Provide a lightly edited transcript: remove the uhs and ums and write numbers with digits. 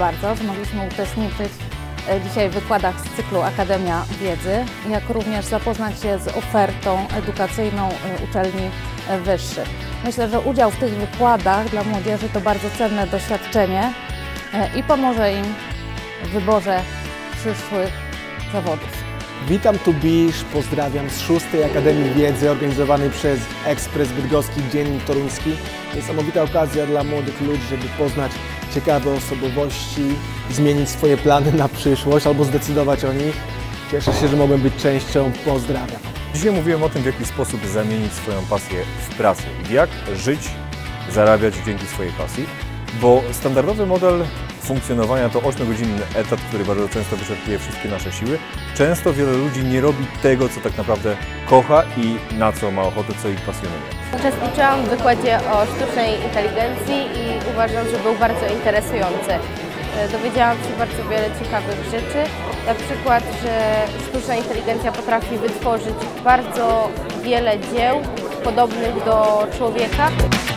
bardzo, że mogliśmy uczestniczyć dzisiaj w wykładach z cyklu Akademia Wiedzy, jak również zapoznać się z ofertą edukacyjną uczelni wyższych. Myślę, że udział w tych wykładach dla młodzieży to bardzo cenne doświadczenie i pomoże im w wyborze przyszłych zawodów. Witam tu Bisz, pozdrawiam z 6. Akademii Wiedzy organizowanej przez Ekspres Bydgoski Dziennik Toruński. Niesamowita okazja dla młodych ludzi, żeby poznać ciekawe osobowości, zmienić swoje plany na przyszłość albo zdecydować o nich. Cieszę się, że mogłem być częścią. Pozdrawiam. Dzisiaj mówiłem o tym, w jaki sposób zamienić swoją pasję w pracę i jak żyć, zarabiać dzięki swojej pasji, bo standardowy model funkcjonowania to 8-godzinny etat, który bardzo często wyczerpuje wszystkie nasze siły. Często wiele ludzi nie robi tego, co tak naprawdę kocha i na co ma ochotę, co ich pasjonuje. Uczestniczyłam w wykładzie o sztucznej inteligencji i uważam, że był bardzo interesujący. Dowiedziałam się bardzo wiele ciekawych rzeczy, na przykład, że sztuczna inteligencja potrafi wytworzyć bardzo wiele dzieł podobnych do człowieka.